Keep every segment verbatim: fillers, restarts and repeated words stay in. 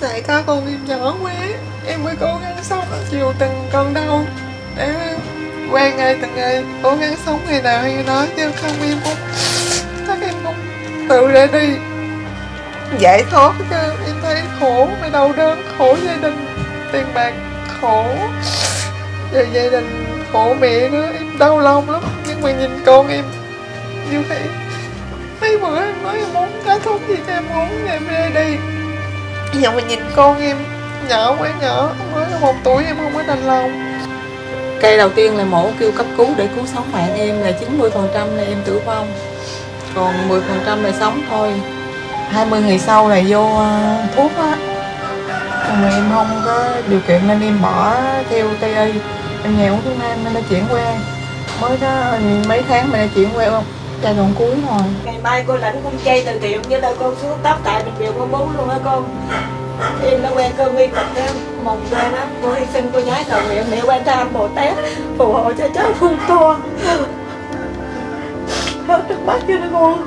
Tại có con em nhỏ quá, em mới cố gắng sống chịu từng cơn đau để qua ngày từng ngày cố gắng sống ngày nào hay nói, chứ không em cũng chắc em cũng tự ra đi giải thoát. Chứ em thấy khổ mà đau đớn, khổ gia đình, tiền bạc khổ, rồi gia đình khổ mẹ nữa, em đau lòng lắm. Nhưng mà nhìn con em như thế, mấy bữa em nói em muốn có thuốc gì cho em uống em ra đi, nhưng mà nhìn con em nhỏ quá, nhỏ mới có một tuổi em không có đành lòng. Cây đầu tiên là mổ kêu cấp cứu để cứu sống mạng em là chín mươi phần trăm là em tử vong, còn mười phần trăm là sống thôi. Hai mươi ngày sau là vô uh, thuốc á, mà em không có điều kiện nên em bỏ theo Tây Y, em nghèo thuốc nam nên nó chuyển qua, mới có mấy tháng mà nó chuyển qua giai đoạn cuối rồi. Ngày mai cô lãnh con chay từ thiện với đây con xuống tóc tại bệnh viện con bú luôn hả con? Em đã quen cơn nguy kịch đó, mong ra đó, cô hy sinh cô nhái cầu nguyện mẹ Quan Tham Bồ Tát phù hộ cho cháu phun to hết nước mắt cho nó con.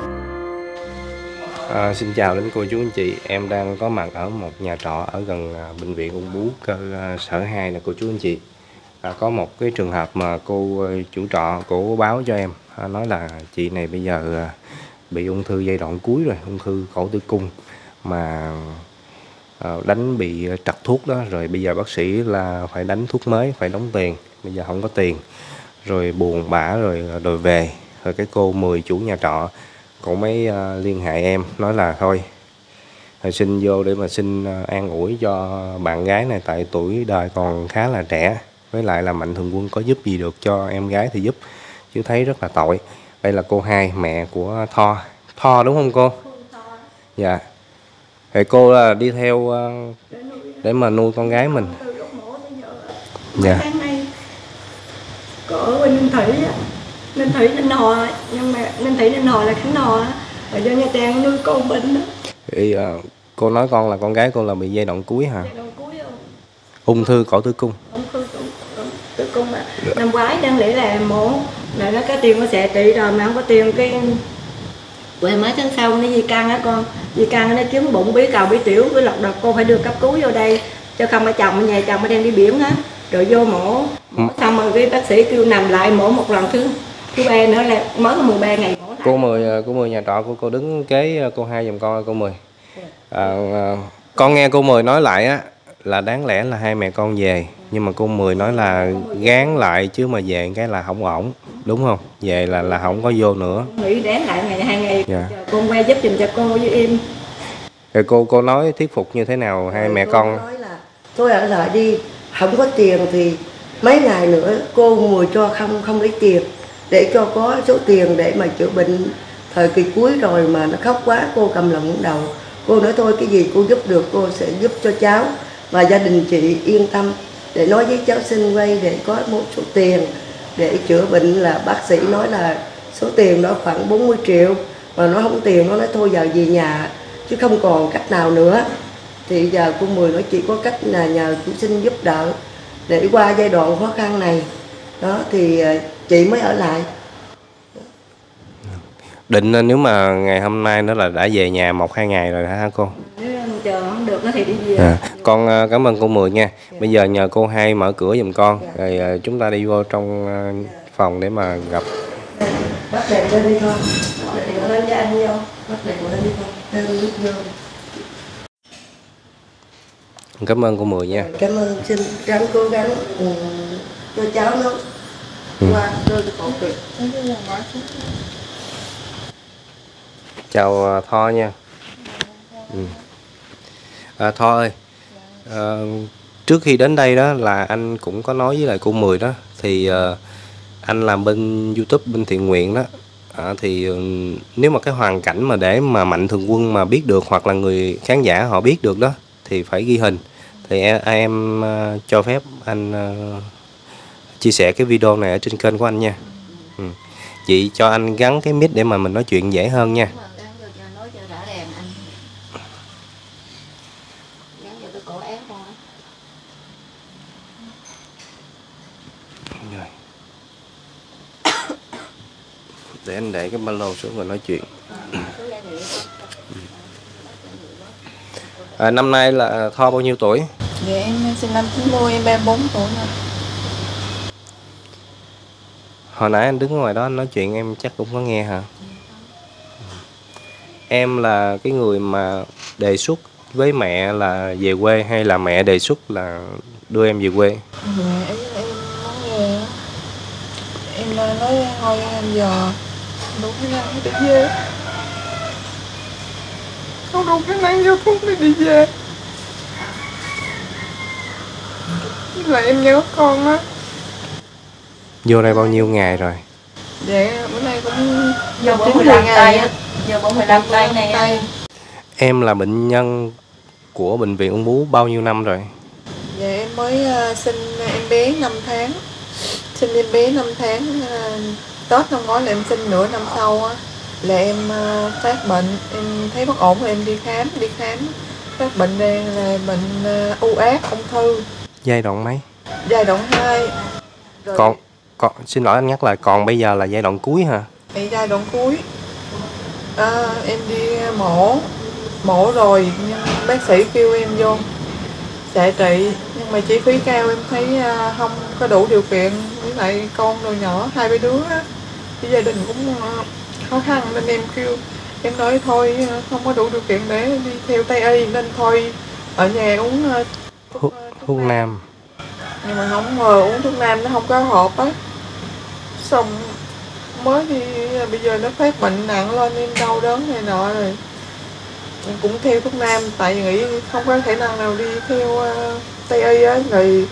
À, xin chào đến cô chú anh chị, em đang có mặt ở một nhà trọ ở gần à, bệnh viện ung bướu cơ à, sở hai nè cô chú anh chị. À, có một cái trường hợp mà cô chủ trọ cô báo cho em, à, nói là chị này bây giờ à, bị ung thư giai đoạn cuối rồi, ung thư cổ tử cung mà à, đánh bị trật thuốc đó, rồi bây giờ bác sĩ là phải đánh thuốc mới, phải đóng tiền, bây giờ không có tiền, rồi buồn bã rồi đòi về. Rồi cái cô Mười chủ nhà trọ cô mới uh, liên hệ em nói là thôi xin vô để mà xin uh, an ủi cho bạn gái này, tại tuổi đời còn khá là trẻ, với lại là Mạnh Thường Quân có giúp gì được cho em gái thì giúp, chứ thấy rất là tội. Đây là cô Hai, mẹ của Tho. Tho đúng không cô? Dạ. Thì cô là uh, đi theo uh, để mà nuôi con gái mình. Dạ. Tháng nay có ở Ninh Thủy á, Ninh Thủy Ninh Hòa, nhưng mà Ninh Thủy Ninh Hòa là Khánh Hòa, ở do Nha Trang nuôi con bệnh đó. Thì uh, cô nói con là con gái cô là bị giai đoạn cuối hả? Giai đoạn cuối không? Ung thư cổ tử cung. Ung thư cổ tử cung à. Năm ngoái đang lẽ là mổ, là nó có tiền có xạ trị rồi mà không có tiền, cái quay mấy tháng sau nó di căn á con, di căn nó chứng bụng bí cầu bí tiểu, với lọt đợt cô phải đưa cấp cứu vô đây, cho không ở chồng ở nhà, chồng ở đang đi biển á, rồi vô mổ, mổ xong rồi cái bác sĩ kêu nằm lại mổ một lần thứ thứ ba nữa là mới có mười ba ngày mổ lại. Cô Mười, cô Mười nhà trọ của cô đứng kế cô Hai giùm con. Cô Mười à, à, con nghe cô Mười nói lại á là đáng lẽ là hai mẹ con về, nhưng mà cô Mười nói là gán lại chứ mà về cái là không ổn, đúng không? Về là là không có vô nữa. Nghĩ đáng lại ngày hai ngày. Dạ. Con quay giúp giùm cho cô với em. Rồi cô cô nói thuyết phục như thế nào hai mẹ cô con? Nói là tôi ở lại đi, không có tiền thì mấy ngày nữa cô Mười cho không không lấy tiền, để cho có số tiền để mà chữa bệnh thời kỳ cuối rồi mà nó khóc quá, cô cầm lòng đầu. Cô nói thôi cái gì cô giúp được cô sẽ giúp cho cháu, và gia đình chị yên tâm để nói với cháu xin vay để có một số tiền để chữa bệnh. Là bác sĩ nói là số tiền đó khoảng bốn mươi triệu, mà nó không tiền, nó nói thôi giờ về nhà chứ không còn cách nào nữa. Thì giờ cô Mười nói chỉ có cách là nhờ chú xin giúp đỡ để qua giai đoạn khó khăn này đó, thì chị mới ở lại. Định nếu mà ngày hôm nay nó là đã về nhà một hai ngày rồi hả cô? Nếu chờ không được thì đi về. À, con cảm ơn cô Mười nha. Bây giờ nhờ cô Hai mở cửa giùm con, rồi chúng ta đi vô trong phòng để mà gặp. Bắt đèn lên đi con, bắt đèn lên cho anh vô, bắt đèn lên đi con, lên nước vô. Cảm ơn cô Mười nha. Cảm ơn, xin ráng cố gắng um, cho cháu nó ừ. qua cơn khổ cực. Chào Tho nha. ừ. à, Tho ơi, à, trước khi đến đây đó là anh cũng có nói với lại cô Mười đó, thì uh, anh làm bên YouTube bên thiện nguyện đó, à, thì uh, nếu mà cái hoàn cảnh mà để mà Mạnh Thường Quân mà biết được, hoặc là người khán giả họ biết được đó, thì phải ghi hình. Thì em, em uh, cho phép anh uh, chia sẻ cái video này ở trên kênh của anh nha. ừ. Chị cho anh gắn cái mic để mà mình nói chuyện dễ hơn nha. Rồi. Để anh để cái ba lô xuống rồi nói chuyện. À, năm nay là Tho bao nhiêu tuổi? Dạ em sinh năm chín mươi, em ba mươi bốn tuổi rồi. Hồi nãy anh đứng ngoài đó anh nói chuyện em chắc cũng có nghe hả? Em là cái người mà đề xuất với mẹ là về quê hay là mẹ đề xuất là đưa em về quê? Dạ ý là em nói về á. Em nói thôi em giờ đủ khả năng để về. Không đủ khả năng giao thuốc để đi về. Là em nhớ con á. Vô đây bao nhiêu ngày rồi? Dạ bữa nay cũng Giờ chín bốn mươi mươi ngày tay á. giờ bốn mươi lăm tay này. Em là bệnh nhân của bệnh viện ung bướu bao nhiêu năm rồi? Dạ em mới uh, sinh em bé năm tháng. Sinh em bé năm tháng, uh, Tết năm ngoái là em sinh nửa năm sau á, là em uh, phát bệnh, em thấy bất ổn rồi em đi khám, đi khám phát bệnh đây là bệnh uh, u ác, ung thư. Giai đoạn mấy? Giai đoạn hai. Rồi Còn, còn xin lỗi anh nhắc lại, còn bây giờ là giai đoạn cuối hả? Thì giai đoạn cuối. À, em đi mổ, mổ rồi nhưng bác sĩ kêu em vô xạ trị, nhưng mà chi phí cao em thấy uh, không có đủ điều kiện, với lại con đồ nhỏ hai ba đứa á, thì gia đình cũng uh, khó khăn nên em kêu em nói thôi uh, không có đủ điều kiện để đi theo Tây y nên thôi ở nhà uống uh, thuốc, Thuốc, uh, thuốc thuốc nam. nam. Nhưng mà không ngờ uống thuốc nam nó không có hợp á, xong mới thì bây giờ nó phát bệnh nặng lên, em đau đớn này nọ rồi em cũng theo thuốc nam, tại vì nghĩ không có khả năng nào đi theo uh, Tây y á, rồi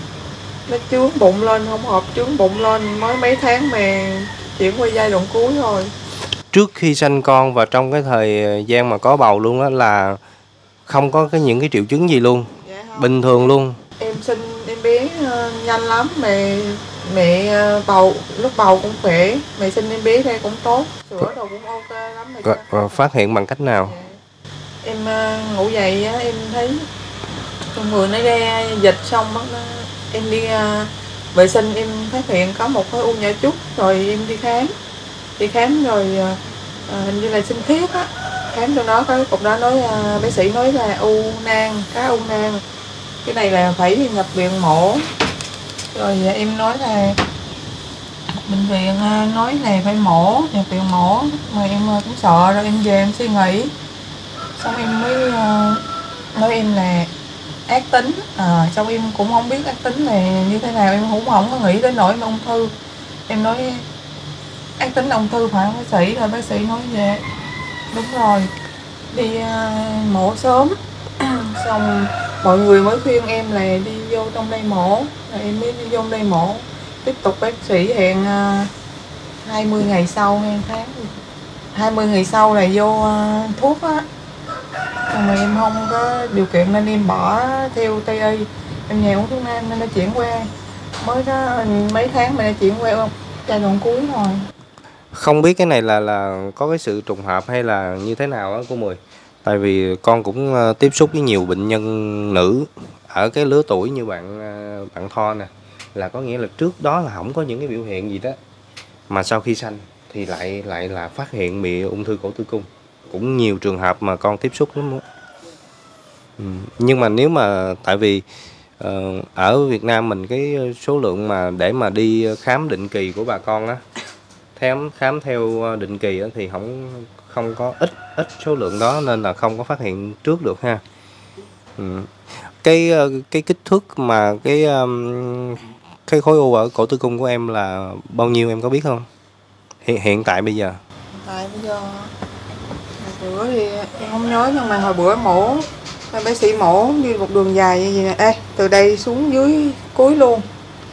nó chướng bụng lên, không hợp, chướng bụng lên mới mấy tháng mà chuyển qua giai đoạn cuối rồi. Trước khi sanh con và trong cái thời gian mà có bầu luôn á là không có cái những cái triệu chứng gì luôn, Dạ không. bình thường luôn. Em sinh em bé uh, nhanh lắm, mẹ mẹ uh, bầu lúc bầu cũng khỏe, mẹ sinh em bé đây cũng tốt, sữa đồ cũng ok lắm mà Và, và phát hiện bằng cách nào? dạ. Em uh, ngủ dậy á, em thấy trong người nó ra dịch, xong đó, em đi uh, vệ sinh em phát hiện có một khối u nhỏ chút, rồi em đi khám đi khám rồi uh, hình như là sinh thiết á, khám trong đó có cục đó nói uh, bác sĩ nói là u nang, cá u nang, cái này là phải đi nhập viện mổ. Rồi uh, em nói là bệnh viện uh, nói là phải mổ, nhập viện mổ, mà em uh, cũng sợ, rồi em về em suy nghĩ, xong em mới uh, nói em là ác tính, à, xong em cũng không biết ác tính này như thế nào, em cũng không có nghĩ tới nỗi mà ung thư. Em nói ác tính ung thư phải không bác sĩ, rồi bác sĩ nói về đúng rồi, đi uh, mổ sớm. Xong mọi người mới khuyên em là đi vô trong đây mổ, rồi em mới đi vô đây mổ. Tiếp tục bác sĩ hẹn uh, hai mươi ngày sau hay tháng hai mươi ngày sau là vô uh, thuốc á, nhưng mà em không có điều kiện nên em bỏ theo Tây y, em nhà uống thuốc nam nên nó chuyển qua, mới có mấy tháng mà nó chuyển qua giai đoạn cuối rồi. Không biết cái này là là có cái sự trùng hợp hay là như thế nào á cô Mười? Tại vì con cũng uh, tiếp xúc với nhiều bệnh nhân nữ ở cái lứa tuổi như bạn uh, bạn Tho nè, là có nghĩa là trước đó là không có những cái biểu hiện gì đó, mà sau khi sanh thì lại lại là phát hiện bị ung thư cổ tử cung. Cũng nhiều trường hợp mà con tiếp xúc lắm. Ừ. Nhưng mà nếu mà tại vì uh, ở Việt Nam mình cái số lượng mà để mà đi khám định kỳ của bà con á, khám khám theo định kỳ á, thì không không có ít ít số lượng đó nên là không có phát hiện trước được ha. Ừ. Cái cái kích thước mà cái um, cái khối u ở cổ tử cung của em là bao nhiêu em có biết không? Hiện hiện tại bây giờ. Tại bây giờ hồi bữa thì em không nhớ, nhưng mà hồi bữa mổ bác sĩ mổ như một đường dài như vậy nè, ê, từ đây xuống dưới cuối luôn,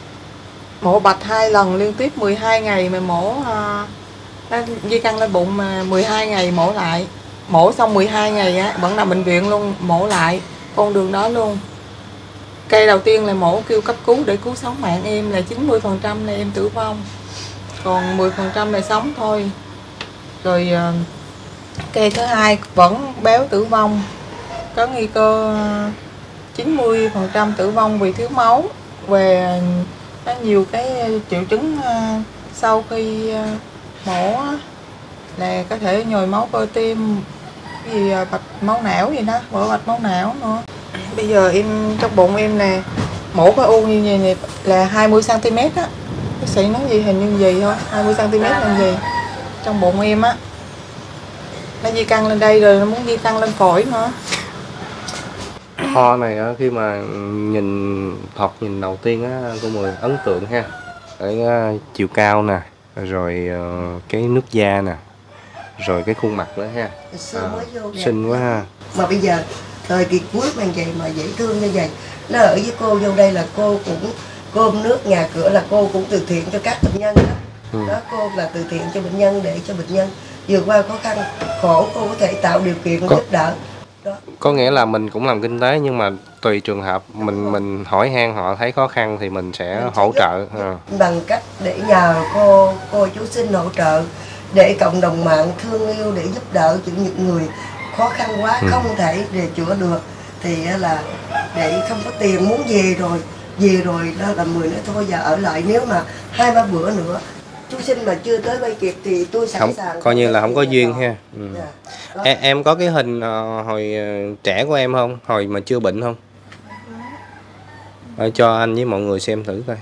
mổ bạch hai lần liên tiếp mười hai ngày mà mổ uh, di căn lên bụng, mà mười hai ngày mổ lại, mổ xong mười hai ngày á vẫn nằm bệnh viện luôn, mổ lại con đường đó luôn. Cây đầu tiên là mổ kêu cấp cứu để cứu sống mạng em, là chín mươi phần trăm là em tử vong, còn mười phần trăm là sống thôi. Rồi uh, cây thứ hai vẫn béo tử vong, có nguy cơ chín mươi phần trăm tử vong vì thiếu máu, về có nhiều cái triệu chứng uh, sau khi uh, mổ là có thể nhồi máu cơ tim, cái gì à, bạch máu não gì đó, vỡ bạch máu não nữa. Bây giờ em trong bụng em nè, mổ cái u như vậy này là hai mươi xăng ti mét á. Bác sĩ nói gì hình như gì thôi, hai mươi xăng ti mét là gì? Trong bụng em á. Nó di căn lên đây rồi nó muốn di căn lên phổi nữa. Tho này á, khi mà nhìn thoạt nhìn đầu tiên á cô Mười ấn tượng ha. Ở uh, chiều cao nè, rồi uh, cái nước da nè, rồi cái khuôn mặt nữa ha. À, xinh quá ha. Mà bây giờ thời kỳ cuối bằng vậy mà dễ thương như vậy. Nó ở với cô vô đây là cô cũng cơm nước nhà cửa là cô cũng từ thiện cho các bệnh nhân đó. Ừ. Đó, cô là từ thiện cho bệnh nhân để cho bệnh nhân vượt qua khó khăn khổ, cô có thể tạo điều kiện có, giúp đỡ. Đó. Có nghĩa là mình cũng làm kinh tế nhưng mà tùy trường hợp mình mình hỏi han họ thấy khó khăn thì mình sẽ mình hỗ trợ giúp, à. Bằng cách để nhờ cô cô chú xin hỗ trợ để cộng đồng mạng thương yêu để giúp đỡ những người khó khăn quá, ừ. không thể để chữa được thì là để không có tiền muốn về rồi về rồi đó là Mười nói thôi giờ ở lại, nếu mà hai ba bữa nữa chú sinh mà chưa tới bay kịp thì tôi sẵn không, sàng coi như là không có duyên ha. Ừ. Yeah. Em, em có cái hình uh, hồi uh, trẻ của em không, hồi mà chưa bệnh không? Để cho anh với mọi người xem thử coi.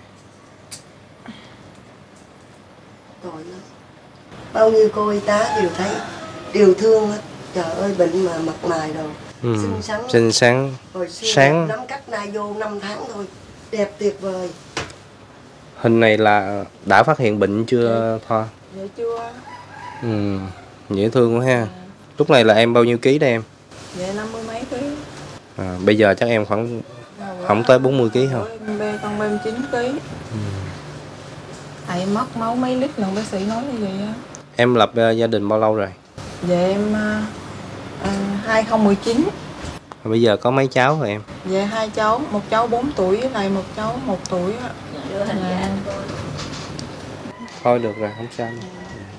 Bao nhiêu cô y tá đều thấy đều thương hết. Trời ơi bệnh mà mặt mày rồi. Ừ. Xinh xắn. Xinh xắn. Sáng. Nắm cách nay vô năm tháng thôi. Đẹp tuyệt vời. Hình này là đã phát hiện bệnh chưa Thoa? Dạ chưa. Ừ, dễ thương quá ha. À. Lúc này là em bao nhiêu ký đây em? Dạ năm mươi mấy ký. À, bây giờ chắc em khoảng à, không tới bốn mươi ký không? Em bê con bê chín ký. Ừ. Tại em mất máu mấy lít lần bác sĩ nói như vậy á. Em lập uh, gia đình bao lâu rồi? Dạ em uh, hai không một chín. Bây giờ có mấy cháu rồi em? Dạ hai cháu, một cháu bốn tuổi với lại một cháu một tuổi á. Dạ. Thôi được rồi, không sao đâu.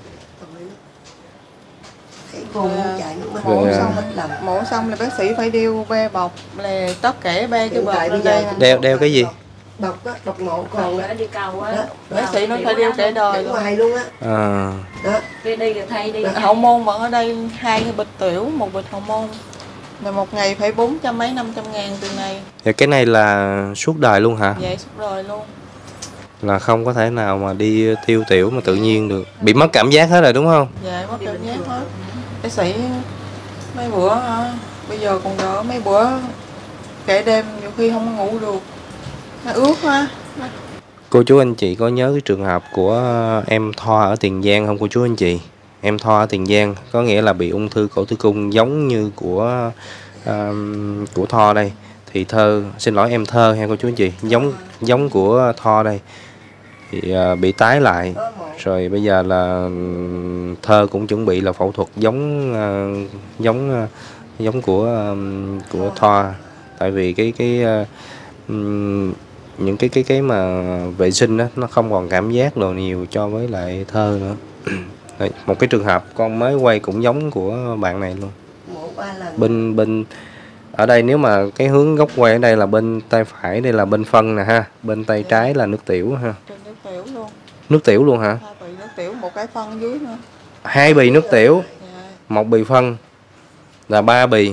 Rồi, mổ xong mổ xong là bác sĩ phải đeo be bọc là tất cả be cái bọc lên đây. Đeo đeo cái gì? Bọc á, bọc mổ còn đã đi cầu á. Bác sĩ nói phải đeo cả đời luôn. Ngoài luôn á. À. Đó. Đi đi rồi thay đi. Hậu môn vẫn ở đây hai cái bịch tiểu, một bịch hậu môn. Là một ngày phải bốn trăm mấy năm trăm ngàn từ này. Dạ cái này là suốt đời luôn hả? Dạ suốt đời luôn. Là không có thể nào mà đi tiêu tiểu mà tự nhiên được. Bị mất cảm giác hết rồi đúng không? Dạ mất cảm giác hết. Bác sĩ mấy bữa bây giờ còn đỡ, mấy bữa kể đêm nhiều khi không ngủ được, nó ướt quá. Cô chú anh chị có nhớ cái trường hợp của em Thoa ở Tiền Giang không cô chú anh chị? Em Thoa ở Tiền Giang có nghĩa là bị ung thư cổ tử cung giống như của uh, của Thoa đây. Thì Thơ, xin lỗi em Thơ ha cô chú anh chị, giống giống của Thoa đây. Thì uh, bị tái lại. Rồi bây giờ là Thơ cũng chuẩn bị là phẫu thuật giống uh, giống uh, giống của uh, của Thoa. Tại vì cái cái uh, um, những cái cái cái mà vệ sinh đó nó không còn cảm giác đồ nhiều cho với lại Thơ nữa. Đấy, một cái trường hợp con mới quay cũng giống của bạn này luôn. Bên bên ở đây nếu mà cái hướng góc quay ở đây là bên tay phải, đây là bên phân nè ha, bên tay trái là nước tiểu ha. Nước tiểu luôn. Nước tiểu luôn hả? Hai bì nước tiểu, một cái phân dưới nữa. Hai bì nước tiểu, một bì phân là ba bì.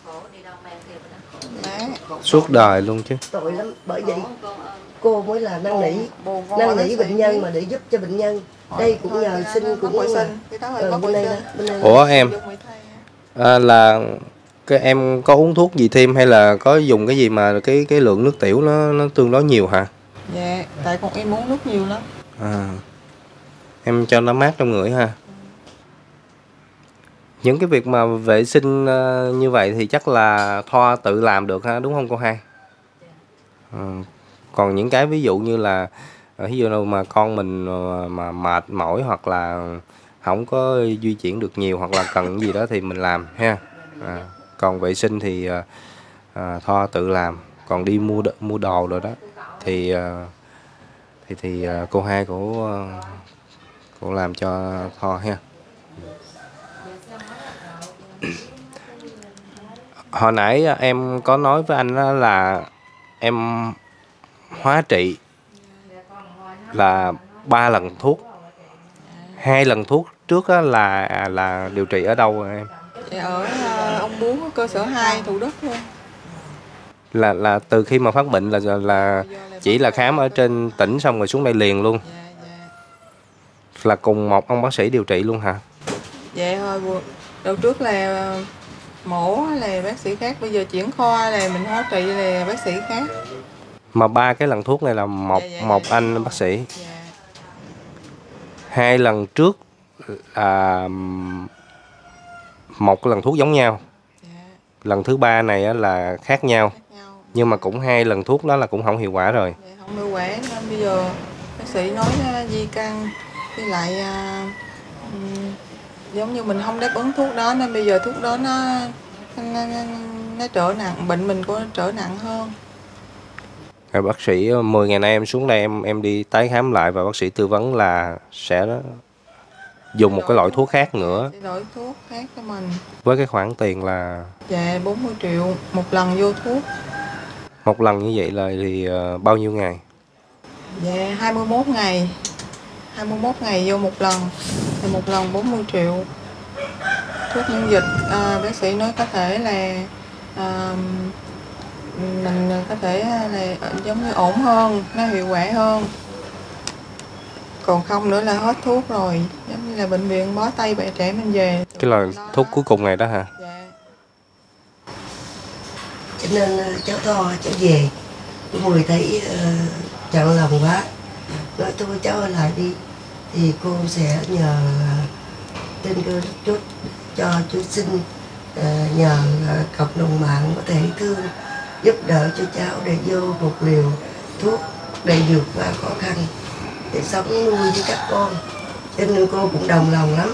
Suốt đời luôn chứ. Tội lắm, bởi vậy cô mới là năn nỉ, năn nỉ bệnh nhân mà để giúp cho bệnh nhân. Đây cũng nhờ sinh cũng là ở bên đây đó. Ủa em à, là cái em có uống thuốc gì thêm hay là có dùng cái gì mà cái cái lượng nước tiểu nó nó tương đối nhiều hả? Dạ, tại con em uống nước nhiều lắm. À, em cho nó mát trong người ha. Những cái việc mà vệ sinh uh, như vậy thì chắc là Thoa tự làm được ha, đúng không cô hai? À, còn những cái ví dụ như là ví dụ đâu mà con mình mà mệt mỏi hoặc là không có di chuyển được nhiều hoặc là cần gì đó thì mình làm ha. À, còn vệ sinh thì à, Thoa tự làm, còn đi mua mua đồ rồi đó thì à, thì thì à, cô hai của cô làm cho Thoa ha. Hồi nãy em có nói với anh đó là em hóa trị là ba lần thuốc, hai lần thuốc trước là là điều trị ở đâu rồi em? Dạ, ở uh, ông Bú cơ sở hai Thủ Đức luôn. Là là từ khi mà phát bệnh là là chỉ là khám ở trên tỉnh xong rồi xuống đây liền luôn. Dạ, dạ. Là cùng một ông bác sĩ điều trị luôn hả? Dạ hồi đầu trước là mổ là bác sĩ khác, bây giờ chuyển khoa là mình hóa trị là bác sĩ khác. Mà ba cái lần thuốc này là một Dạ, dạ, một dạ. anh bác sĩ. Dạ. Hai lần trước là một cái lần thuốc giống nhau. Dạ. Lần thứ ba này á là khác nhau. Khác nhau. Nhưng mà cũng hai lần thuốc đó là cũng không hiệu quả rồi. Dạ, không hiệu quả nên bây giờ bác sĩ nói uh, di căn với lại uh, um, giống như mình không đáp ứng thuốc đó nên bây giờ thuốc đó nó nó, nó, nó trở nặng, bệnh mình có trở nặng hơn. Rồi bác sĩ mười ngày nay em xuống đây em em đi tái khám lại và bác sĩ tư vấn là sẽ dùng một cái loại thuốc khác nữa. Sẽ đổi thuốc khác cho mình. Với cái khoản tiền là Dạ bốn mươi triệu một lần vô thuốc. Một lần như vậy là thì uh, bao nhiêu ngày? Dạ hai mươi mốt ngày. hai mươi mốt ngày vô một lần. Thì một lần bốn mươi triệu. Thuốc miễn dịch à, bác sĩ nói có thể là à, mình có thể là giống như ổn hơn, nó hiệu quả hơn. Còn không nữa là hết thuốc rồi, giống như là bệnh viện bó tay bẻ trẻ mình về. Cái là thuốc cuối cùng này đó hả? Dạ. Cho nên cháu to cháu về, cô Mười thấy uh, chặn lòng quá, nói thôi cháu ở lại đi, thì cô sẽ nhờ uh, trên cơ chút cho chú xin uh, nhờ uh, cộng đồng mạng có thể thương giúp đỡ cho cháu để vô một liều thuốc để vượt qua khó khăn để sống nuôi với các con, cho nên cô cũng đồng lòng lắm.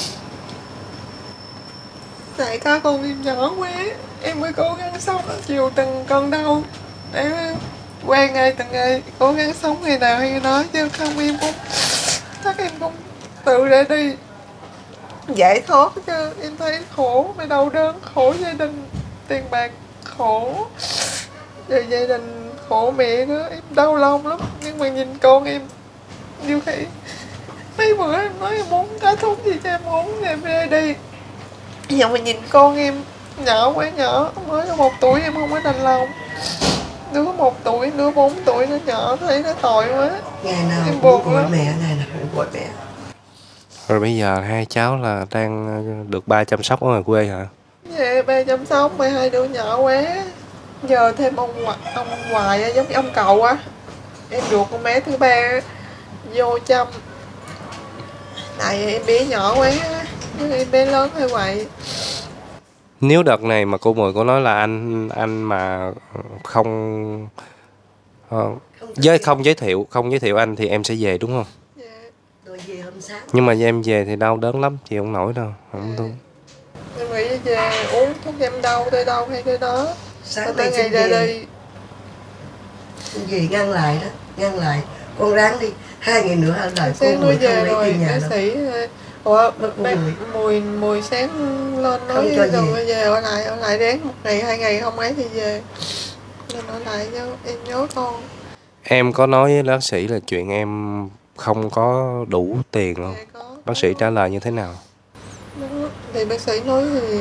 Tại có con em nhỏ quá, em mới cố gắng sống chịu từng cơn đau để qua ngày từng ngày cố gắng sống ngày nào hay nói, chứ không em cũng chắc em cũng tự ra đi giải thoát, chứ em thấy khổ và đau đớn, khổ gia đình, tiền bạc khổ, rồi gia đình khổ mẹ nữa, em đau lòng lắm. Nhưng mà nhìn con em nhiều khi mấy bữa em nói em muốn có thuốc gì cho em uống thì em ra đi, nhưng mà nhìn con em nhỏ quá, nhỏ mới có một tuổi em không có đành lòng, đứa một tuổi, đứa bốn tuổi nó nhỏ, thấy nó tội quá. Ngày nào em cũng buồn gọi lắm. mẹ, ngày nào cũng gọi mẹ. Rồi bây giờ hai cháu là đang được ba chăm sóc ở ngoài quê hả? Dạ ba chăm sóc, mà hai đứa nhỏ quá, giờ thêm ông ông Hoài giống như ông cậu á, em ruột con bé thứ ba vô chăm, tại em bé nhỏ quá nhưng em bé lớn hơi vậy. Nếu đợt này mà cô Mười có nói là anh anh mà không uh, giới không giới thiệu không giới thiệu anh thì em sẽ về đúng không? Dạ. Rồi về hôm sáng. Nhưng mà em về thì đau đớn lắm, chị không nổi đâu, không Dạ. thôi. Em nghĩ về uống thuốc giảm đau tới đâu hay tới đó, Sáng tới nay ngày xin ra về, đi. xin về ngăn lại đó, ngăn lại. Con ráng đi, hai ngày nữa ở lại cô Sáng Mười nói về không lấy rồi tiền nhà bác đâu. sĩ ủa Bác bác Mười. mùi mùi sáng lên nói Không cho đừng về. có về, ở lại ở lại ráng một ngày hai ngày không ấy thì về, nên ở lại cho em nhớ con. Em có nói với bác sĩ là chuyện em không có đủ tiền không? Dạ, có. Bác sĩ trả lời như thế nào? Đúng. Thì bác sĩ nói thì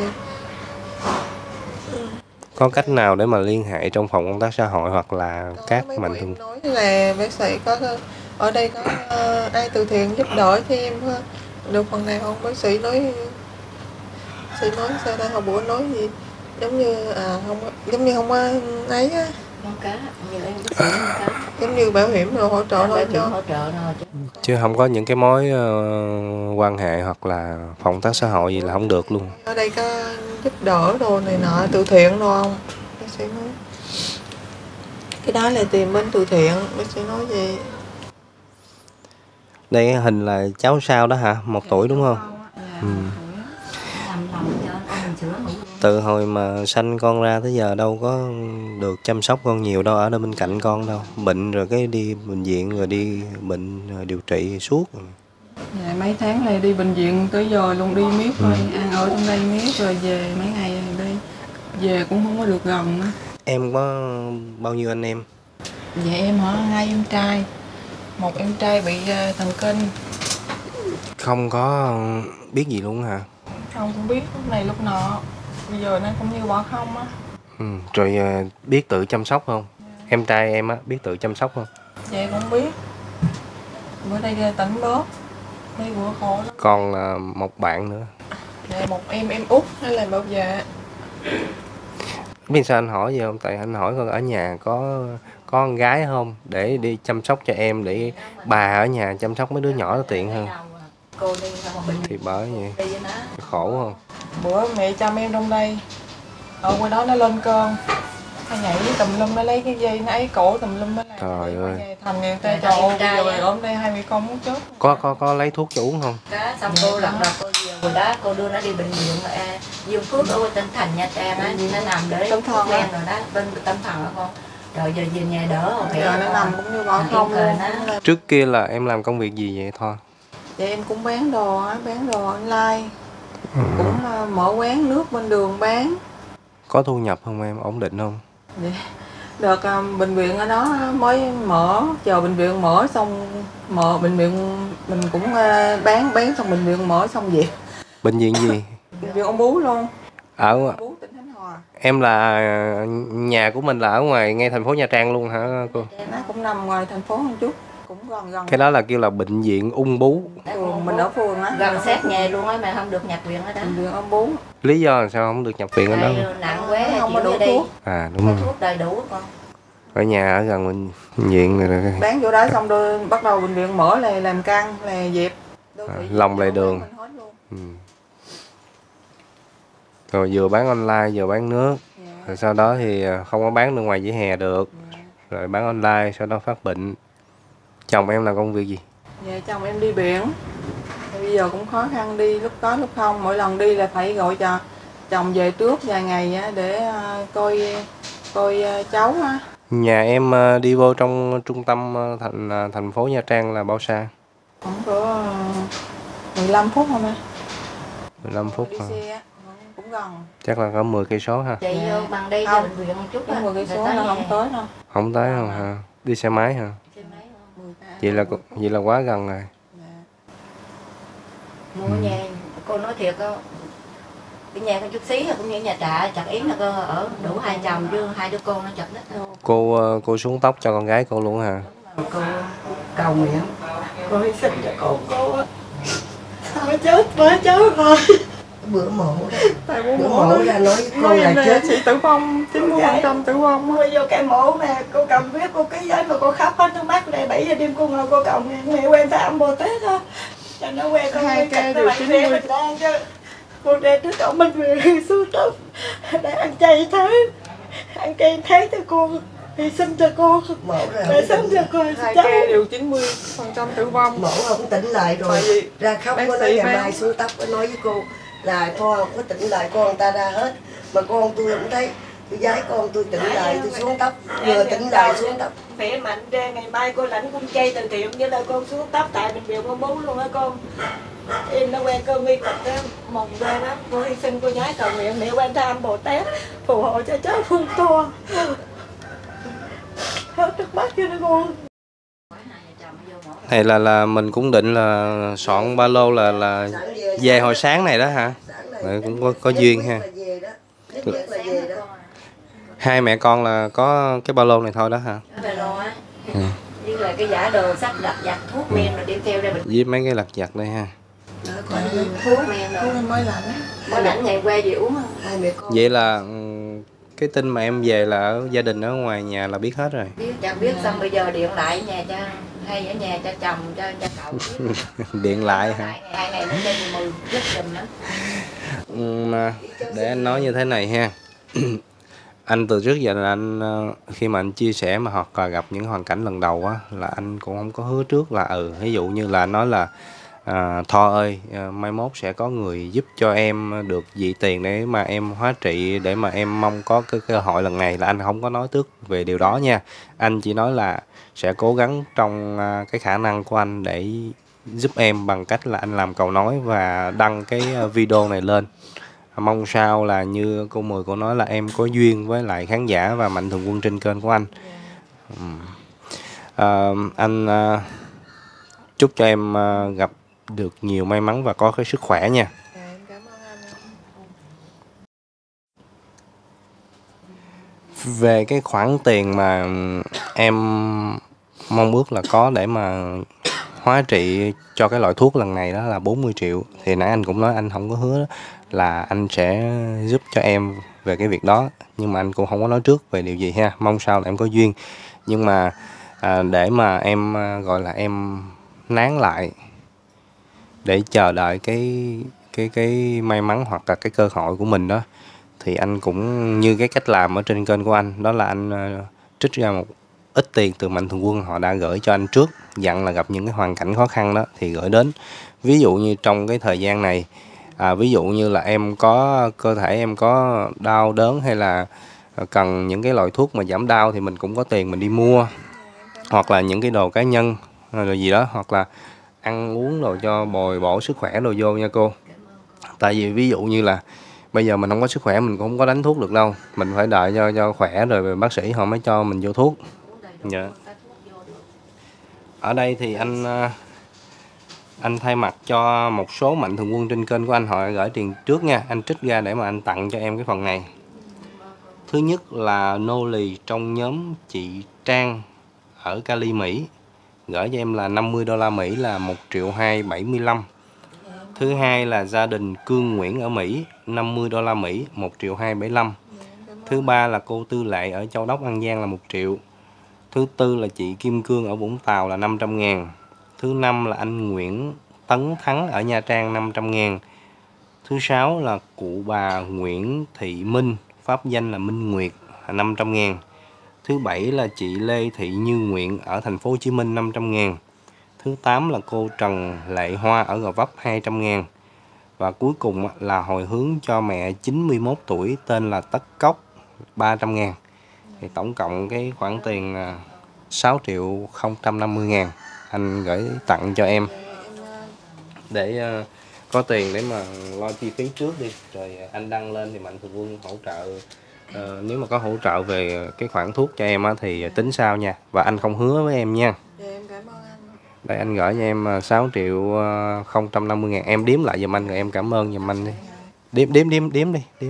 Có cách nào để mà liên hệ trong phòng công tác xã hội hoặc là có các mấy mạnh bữa thường? em nói là bác sĩ có ở đây có uh, ai từ thiện giúp đỡ cho em được phần nào không? Bác sĩ nói bác sĩ nói sao đây, hồi bữa nói gì giống như à không giống như không có ấy á, Con cá, như em bác sĩ con cá. giống như bảo hiểm rồi hỗ trợ thôi cho. Hỗ trợ rồi chứ. Chứ không có những cái mối uh, quan hệ hoặc là phòng công tác xã hội gì là không được luôn. Ở đây có giúp đỡ đồ này nọ từ thiện đâu không? Bác sĩ nói cái đó là tìm bên từ thiện, bác sĩ nói gì? Đây hình là cháu sao đó hả? Một tuổi đúng không? Ừ. Làm lòng cho ăn sữa ngủ. Từ hồi mà sanh con ra tới giờ đâu có được chăm sóc con nhiều đâu, ở đây bên cạnh con đâu. Bệnh rồi cái đi bệnh viện rồi đi bệnh rồi điều trị suốt. Dạ, mấy tháng này đi bệnh viện tới giờ luôn, đi miết thôi, ừ. ăn ở trong đây miết rồi về mấy ngày rồi đi. Về cũng không có được gần nữa. Em có bao nhiêu anh em? Dạ em hả? Hai em trai. Một em trai bị uh, thần kinh. Không có biết gì luôn hả? Không cũng biết lúc này lúc nọ, bây giờ nó cũng như bỏ không á. Ừ. Rồi à, biết tự chăm sóc không? Yeah. Em trai em á biết tự chăm sóc không? Vậy cũng biết. Bữa nay ra tỉnh bớt, đây bữa khổ lắm. Còn à, một bạn nữa. Dạ, một em em út hay là bảo vệ. Biết sao anh hỏi gì không? Tại anh hỏi con ở nhà có có con gái không để đi chăm sóc cho em, để bà ở nhà chăm sóc mấy đứa nhỏ nó tiện hơn. Thì bởi vậy khổ không? Bữa mẹ chăm em trong đây, ở ngoài đó nó lên cơn, nó nhảy tùm lum, nó lấy cái dây nó ấy cổ tùm lum, nó làm trời ơi thành người ta trời ơi, bây giờ ở đây hai mẹ con muốn chết. Có có có lấy thuốc cho uống không? Đó, xong cô lật đật cô về hồi đó cô đưa nó đi bệnh viện à, Dương Phước ở Tinh Thành Nha Trang á, nó nằm để Tâm thần men rồi đó, bên tâm thần đó con. Rồi giờ về nhà đỡ rồi giờ nó nằm cũng như bỏ không luôn. Trước kia là em làm công việc gì vậy Thoa? Vậy em cũng bán đồ á, bán đồ online. Ừ. Cũng uh, mở quán nước bên đường bán. Có thu nhập không em, ổn định không? Vậy. Được uh, bệnh viện ở đó mới mở, chờ bệnh viện mở xong mở bệnh viện mình cũng uh, bán bán xong bệnh viện mở xong việc. Bệnh viện gì? Bệnh viện Ung Bướu luôn. Ở Bướu, tỉnh Khánh Hòa. Em là nhà của mình là ở ngoài ngay thành phố Nha Trang luôn hả cô? Nó cũng nằm ngoài thành phố một chút, cũng gần gần. Cái đó là kêu là bệnh viện Ung Bướu. Phường, mình ở phường á. Gần sát nhà luôn á mà không được nhập viện ở đó. Bệnh viện Ung Bướu. Lý do là sao không được nhập viện ở đó? Nặng quá không có đủ thuốc. À đúng rồi. Thuốc đầy đủ con. ở nhà ở gần bệnh viện này là bán chỗ đó xong rồi bắt đầu bệnh viện mở là làm căng là dẹp à, lòng lề đường. Ừ. Rồi vừa bán online vừa bán nước, yeah. Rồi sau đó thì không có bán được ngoài vỉa hè được, yeah. Rồi bán online, sau đó phát bệnh. Chồng em làm công việc gì? Dạ chồng em đi biển, bây giờ cũng khó khăn đi lúc có lúc không, mỗi lần đi là phải gọi cho chồng về trước vài ngày để coi coi cháu. Nhà em đi vô trong trung tâm thành thành phố Nha Trang là bao xa? Cũng có mười lăm phút không ạ? mười lăm phút hả? Cũng gần. Chắc là có mười cây số ha. Chạy vô bằng đi không, bệnh viện một chút mười cây số nó không tới đâu. Không tới không hả? Đi xe máy hả? Xe máy không? Vậy là vậy là quá gần rồi. Mua nhà cô nói thiệt á, cái nhà con chút xí cũng như nhà trọ chặt yến là cô ở đủ hai chồng chứ hai đứa con nó chặt đất đâu. Cô cô xuống tóc cho con gái cô luôn hả? Cô cầu nguyện cô hy sinh cho con cô á. Sao chết quá cháu rồi. Bữa mổ tại bữa bữa mổ ra nói với cô là chết chị tử vong chín mươi phần trăm tử vong. Cô vô cái mổ nè, cô cầm viết cô ký giấy mà cô khóc hết nước mắt đây, bảy giờ đêm cô ngồi cô cầu nguyện mẹ quen ta âm Bồ Tát thôi cho nó quen con hai ca đều chín mươi mình đang chứ cô ra trước cổng mình về xuống tóc để ăn chay tháng ăn chay tháng cho cô hy sinh cho cô mổ để sống cho cô hai ca đều chín mươi phần trăm tử vong. mổ không tỉnh lại rồi ra khóc có nói ngày mai xuống tóc có nói với cô là con không có tỉnh lại, con người ta ra hết mà con tôi không thấy tôi giái con tôi tỉnh lại tôi xuống tóc vừa tỉnh lại xuống tóc khỏe mạnh ra ngày mai cô lãnh cung chay từ thiện với là con xuống tóc tại bệnh viện con bú luôn á con. Em nó quen cơn nguy kịch đó, mong ra đó cô hy sinh cô giái cầu nguyện mẹ quan tham Bồ Tát phù hộ cho cháu phun to hết nước mắt cho nó con. Này là là mình cũng định là soạn ba lô là là về hồi sáng này đó hả? Đấy, cũng có có duyên ha. Hai mẹ con là có cái ba lô này thôi đó hả? Ba lô á. Ừ. Với là cái giả đồ sách lặt vặt thuốc men rồi đem theo ra bệnh. Với mấy cái lặt vặt đây ha. Thuốc men rồi. Mới lạnh. Mới lạnh ngày qua gì uống không? Vậy là cái tin mà em về là ở gia đình ở ngoài nhà là biết hết rồi. Biết chẳng biết xong bây giờ điện lại nhà cho hay ở nhà cho chồng cho cho cậu. Điện lại hả? Hai ngày nó cho mười giúp giùm nữa. Để anh nói như thế này ha. Anh từ trước giờ là anh khi mà anh chia sẻ mà hoặc là gặp những hoàn cảnh lần đầu á là anh cũng không có hứa trước là ừ ví dụ như là nói là à, Tho ơi à, mai mốt sẽ có người giúp cho em được dị tiền để mà em hóa trị, để mà em mong có cái cơ hội lần này, là anh không có nói trước về điều đó nha. Anh chỉ nói là sẽ cố gắng trong à, cái khả năng của anh để giúp em bằng cách là anh làm cầu nối và đăng cái video này lên. Mong sao là như cô Mười cô nói là em có duyên với lại khán giả và mạnh thường quân trên kênh của anh. Ừ. À, anh à, chúc cho em à, gặp được nhiều may mắn và có cái sức khỏe nha. Về cái khoản tiền mà em mong ước là có để mà hóa trị cho cái loại thuốc lần này đó là bốn mươi triệu. Thì nãy anh cũng nói anh không có hứa là anh sẽ giúp cho em về cái việc đó, nhưng mà anh cũng không có nói trước về điều gì ha. Mong sao là em có duyên. Nhưng mà à, để mà em à, gọi là em nán lại để chờ đợi cái cái cái may mắn hoặc là cái cơ hội của mình đó, thì anh cũng như cái cách làm ở trên kênh của anh, đó là anh uh, trích ra một ít tiền từ mạnh thường quân họ đã gửi cho anh trước, dặn là gặp những cái hoàn cảnh khó khăn đó thì gửi đến. Ví dụ như trong cái thời gian này, à, ví dụ như là em có cơ thể em có đau đớn hay là cần những cái loại thuốc mà giảm đau thì mình cũng có tiền mình đi mua, hoặc là những cái đồ cá nhân rồi gì đó, hoặc là ăn uống đồ cho bồi bổ sức khỏe đồ vô nha cô. Tại vì ví dụ như là bây giờ mình không có sức khỏe mình cũng không có đánh thuốc được đâu, mình phải đợi cho cho khỏe rồi bác sĩ họ mới cho mình vô thuốc. Dạ. Ở đây thì anh anh thay mặt cho một số mạnh thường quân trên kênh của anh họ gửi tiền trước nha, anh trích ra để mà anh tặng cho em cái phần này. Thứ nhất là nô lì trong nhóm chị Trang ở Cali, Mỹ, gửi cho em là năm mươi đô la Mỹ là một triệu hai bảy mươi lăm. Thứ hai là gia đình Cương Nguyễn ở Mỹ, năm mươi đô la Mỹ, một triệu hai bảy mươi lăm. Thứ ba là cô Tư Lệ ở Châu Đốc, An Giang là một triệu. Thứ tư là chị Kim Cương ở Vũng Tàu là năm trăm ngàn. Thứ năm là anh Nguyễn Tấn Thắng ở Nha Trang năm trăm ngàn. Thứ sáu là cụ bà Nguyễn Thị Minh, pháp danh là Minh Nguyệt, là năm trăm ngàn. Thứ bảy là chị Lê Thị Như Nguyện ở thành phố Hồ Chí Minh năm trăm ngàn. Thứ tám là cô Trần Lệ Hoa ở Gò Vấp hai trăm ngàn. Và cuối cùng là hồi hướng cho mẹ chín mươi mốt tuổi tên là Tất Cốc ba trăm ngàn. Thì tổng cộng cái khoản tiền là sáu triệu không trăm năm mươi ngàn anh gửi tặng cho em để uh, có tiền để mà lo chi phí trước đi, rồi anh đăng lên thì mạnh thường quân hỗ trợ. Uh, nếu mà có hỗ trợ về cái khoản thuốc cho em á, thì tính sau nha, và anh không hứa với em nha. Đây anh gửi cho em sáu triệu không trăm năm mươi ngàn, em đếm lại giùm anh rồi em cảm ơn giùm anh đi. Đếm đếm đếm đếm đi, đếm.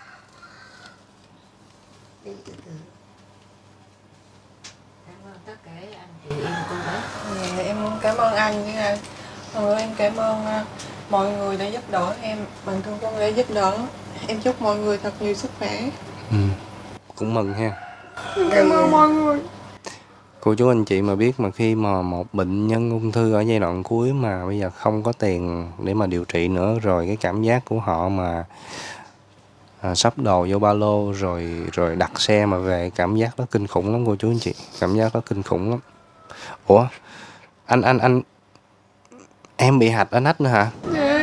Dạ, em cảm ơn anh với anh. Rồi em cảm ơn uh, mọi người đã giúp đỡ em, mạnh thường quân đã giúp đỡ. Em chúc mọi người thật nhiều sức khỏe. Ừ. Cũng mừng ha. Cảm ơn mọi người. Cô chú anh chị mà biết mà khi mà một bệnh nhân ung thư ở giai đoạn cuối mà bây giờ không có tiền để mà điều trị nữa, rồi cái cảm giác của họ mà à, sắp đồ vô ba lô rồi rồi đặt xe mà về, cảm giác đó kinh khủng lắm cô chú anh chị, cảm giác đó kinh khủng lắm. Ủa anh anh anh em bị hạch ở nách nữa hả? Dạ.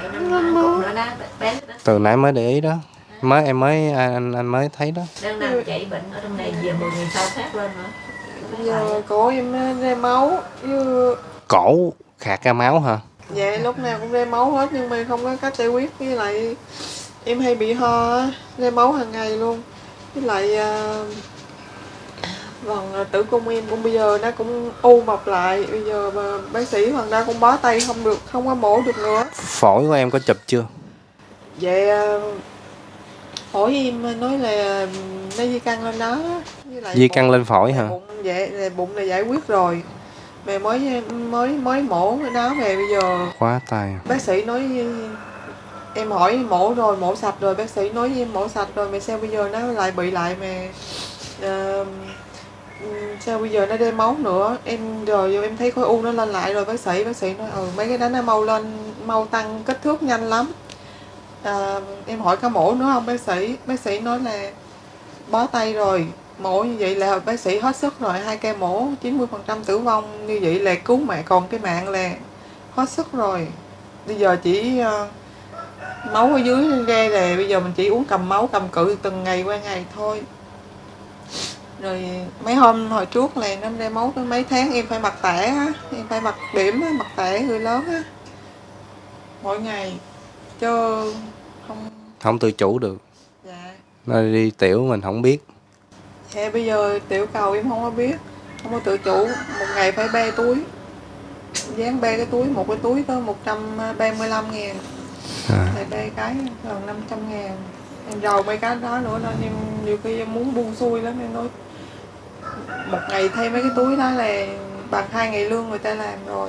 Từ nãy mới để ý đó, mới em mới anh anh mới thấy đó. Đang đang chạy bệnh ở trong này về mười ngày sau phát lên nữa. Bây giờ cổ em ra máu như... Cổ khạc ra máu hả? Dạ lúc nào cũng ra máu hết, nhưng mà không có cách giải quyết. Với lại em hay bị ho, ra máu hàng ngày luôn. Với lại uh, vâng, tử cung em cũng bây giờ nó cũng u mọc lại. Bây giờ mà bác sĩ hoàng đa cũng bó tay không được, không có mổ được nữa. Phổi của em có chụp chưa? Dạ phổi em nói là nó di căn lên đó. Với lại di căn lên phổi hả? Bụng, dạ, là bụng là giải quyết rồi. Mẹ mới mới mới mổ cái đó về, bây giờ khóa tay. Bác sĩ nói em hỏi mổ rồi, mổ sạch rồi, bác sĩ nói với em mổ sạch rồi, mà sao bây giờ nó lại bị lại mà uh, sao bây giờ nó đem máu nữa. Em rồi em thấy khối u nó lên lại rồi, bác sĩ bác sĩ nói ừ mấy cái đó nó mau lên, mau tăng kích thước nhanh lắm. À, em hỏi có mổ nữa không bác sĩ? Bác sĩ nói là bó tay rồi, mổ như vậy là bác sĩ hết sức rồi, hai ca mổ chín mươi phần trăm tử vong, như vậy là cứu mẹ, còn cái mạng là hết sức rồi. Bây giờ chỉ uh, máu ở dưới ra là bây giờ mình chỉ uống cầm máu, cầm cự từng ngày qua ngày thôi. Rồi mấy hôm hồi trước là nó ra máu tới mấy tháng em phải mặc tẻ á, em phải mặc điểm á, mặc tẻ người lớn á, mỗi ngày chứ không không tự chủ được. Dạ. Nó đi tiểu mình không biết. Dạ bây giờ tiểu cầu em không có biết, không có tự chủ, một ngày phải bê túi, dán bê cái túi, một cái túi tới một trăm ba mươi lăm ngàn, à. Thì bê cái gần năm trăm ngàn. Rồi mấy cái đó nữa nên em nhiều khi em muốn buông xuôi lắm, em nói một ngày thay mấy cái túi đó là bằng hai ngày lương người ta làm rồi.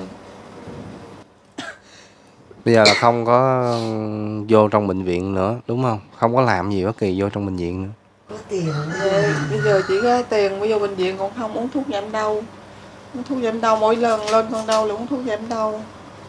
Bây giờ là không có vô trong bệnh viện nữa đúng không? Không có làm gì bất kỳ vô trong bệnh viện nữa. Có tiền Dạ, bây giờ chỉ có tiền mới vô bệnh viện, còn không uống thuốc giảm đau. Uống thuốc giảm đau mỗi lần lên con đau là uống thuốc giảm đau.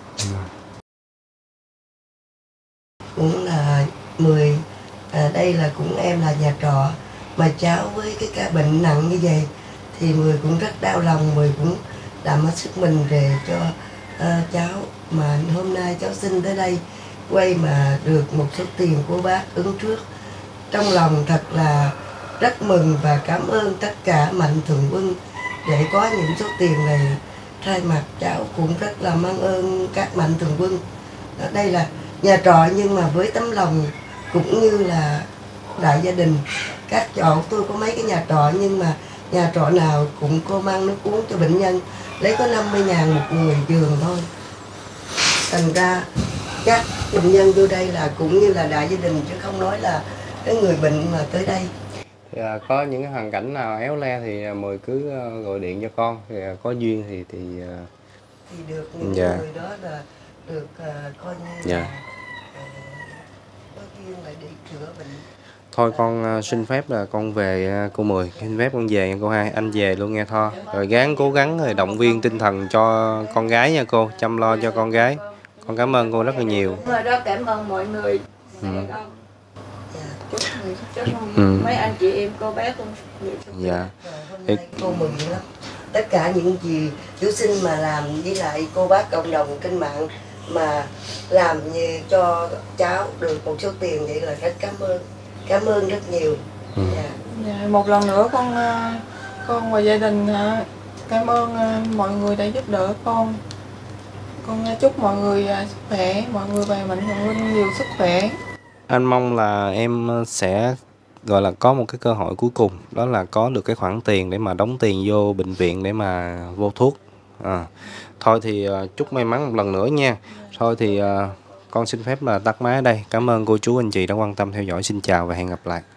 cũng là mười à, đây là cũng em là nhà trọ mà cháu với cái ca bệnh nặng như vậy thì Mười cũng rất đau lòng. Mười cũng làm hết sức mình để cho uh, cháu, mà hôm nay cháu xin tới đây quay mà được một số tiền của bác ứng trước, trong lòng thật là rất mừng và cảm ơn tất cả mạnh thường quân để có những số tiền này. Thay mặt cháu cũng rất là mang ơn các mạnh thường quân. Ở đây là nhà trọ nhưng mà với tấm lòng cũng như là đại gia đình. Các chỗ tôi có mấy cái nhà trọ nhưng mà nhà trọ nào cũng cô mang nước uống cho bệnh nhân, lấy có năm mươi ngàn một người giường thôi. Thành ra các bệnh nhân vô đây là cũng như là đại gia đình chứ không nói là cái người bệnh mà tới đây. Thì, à, có những cái hoàn cảnh nào éo le thì Mười cứ uh, gọi điện cho con, thì uh, có duyên thì thì uh... thì được những dạ. người đó là được uh, coi như dạ. là uh, có duyên là đi chữa bệnh. Thôi con uh, xin phép là con về uh, cô Mười, xin phép con về nha cô hai, anh về luôn nghe Tho. Rồi gắng cố gắng rồi động viên tinh thần cho con gái nha cô, chăm lo cho con gái. Con cảm ơn cô rất là nhiều. Rồi đó, cảm ơn mọi người. Ừ. Chúc, chúc Ừ. mấy anh chị em cô bác luôn. Dạ. Hôm nay cô mừng lắm. Tất cả những gì chú sinh mà làm với lại cô bác cộng đồng trên mạng mà làm như cho cháu được một số tiền vậy là rất cảm ơn. Cảm ơn rất nhiều. Ừ. Dạ. Dạ, một lần nữa con con và gia đình cảm ơn mọi người đã giúp đỡ con. Con chúc mọi người sức khỏe, mọi người và mạnh thường quân nhiều sức khỏe. Anh mong là em sẽ gọi là có một cái cơ hội cuối cùng, đó là có được cái khoản tiền để mà đóng tiền vô bệnh viện để mà vô thuốc. À. Thôi thì uh, chúc may mắn một lần nữa nha. Thôi thì uh, con xin phép là tắt máy ở đây. Cảm ơn cô chú anh chị đã quan tâm theo dõi. Xin chào và hẹn gặp lại.